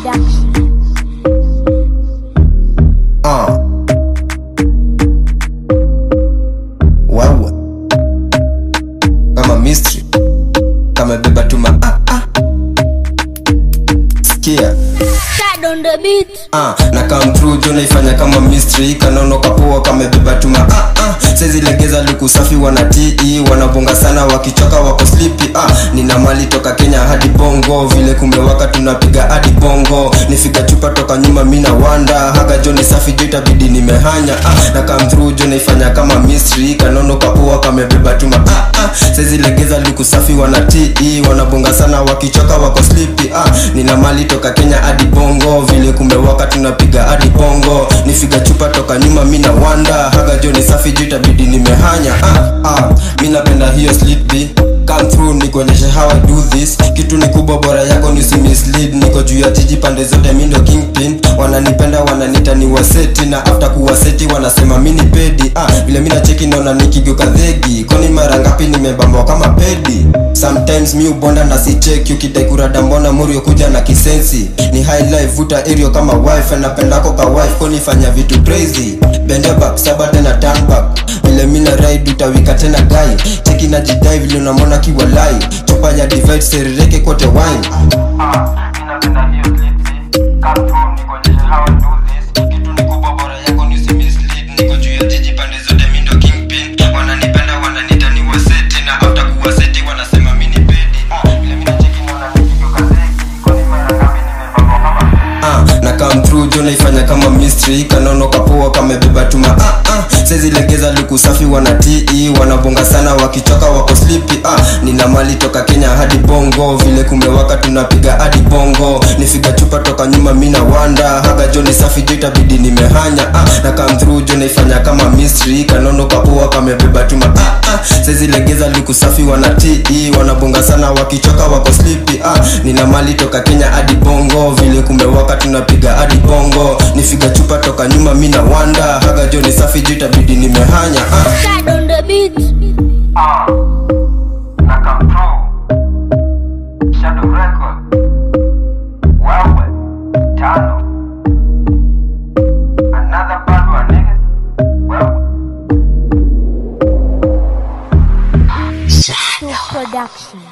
Production. Wawa kama mystery kama beba tuma sikia Shad on the beat. Na come through jo naifanya kama mystery kanono kapoa kama beba tuma sezi legeza luku safi wanatii wanabonga sana wakichoka wako sleepy nina mali toka Kenya hadi Bongo vile kumewaka tunapiga hadi Bongo nifika chupa toka nyuma mina wanda haga jo ni safi jo itabidi nimehanya na come through jo naifanya kama mystery kanono kapoa kama beba tuma sezi legeza luku safi wanatii wanabonga sana wakichoka wako sleepy nina mali toka Kenya hadi Bongo vile kumewaka tunapiga hadi Bongo nifika chupa toka nyuma mina wanda haga jo ni safi jo itabidi nimehanya mina penda hiyo sleep B come through nikuonyeshe how I do this kitu ni kubwa bora yako nisi mislead niko juu ya jiji pande zote mindo kingpin wananipenda wananita ni waseti na after kuwaseti wanasema mini pedi vile mina cheki naona nikigeuka dhegi koni mara ngapi nimebambwa kama pedi sometimes mi ubonda na si check ukidai kurada mbona murio kuja na kisensi ni high life vuta area kama wife napendako ka wife koni fanya vitu crazy bend back saba tena turn back vile mina ride utawika tena guy cheki na jidai vile unamona kiwa lai chupa ya divide serireke kote wine mina penda hiyo sleepy come through nikuonyeshe how I do this kitu ni kubwa bora yako nisi mislead niko juu ya jiji pande zote mindo kingpin wananipenda wananita ni waseti na after kuwaseti wanasema mini pedi vile mina cheki naona nikigeuka zeki koni mara ngapi nimebambwa kama na come through jo naifanya kama mystery kanono kapoa kama beba tuma sezi legeza luku safi wanatii wanabonga sana wakichoka wako sleepy nina mali toka Kenya hadi Bongo vile kumewaka tunapiga hadi Bongo nifika chupa toka nyuma mina wanda haga jo ni safi jo itabidi nimehanya na come through jo naifanya kama mystery kanono kapoa kama beba tuma sezi legeza luku safi wanatii wanabonga sana wakichoka wako sleepy nina mali toka Kenya hadi Bongo vile kumewaka tunapiga hadi Bongo nifika chupa toka nyuma mina wanda haga jo ni safi jo itabidi nimehanya Shad on the beat. na come through Shadow Record wewe tano another bad one nigga wewe Production.